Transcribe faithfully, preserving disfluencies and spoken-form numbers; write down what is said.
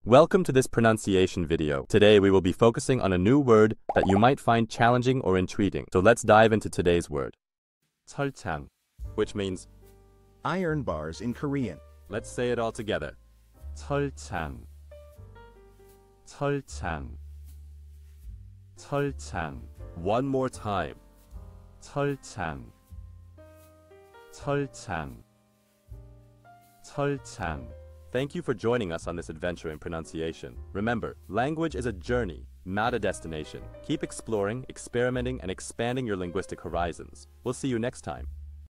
Welcome to this pronunciation video. Today we will be focusing on a new word that you might find challenging or intriguing. So let's dive into today's word. cheolchang, which means iron bars in Korean. Let's say it all together. cheolchang. cheolchang. cheolchang. One more time. cheolchang. cheolchang. cheolchang. Thank you for joining us on this adventure in pronunciation. Remember, language is a journey, not a destination. Keep exploring, experimenting, and expanding your linguistic horizons. We'll see you next time.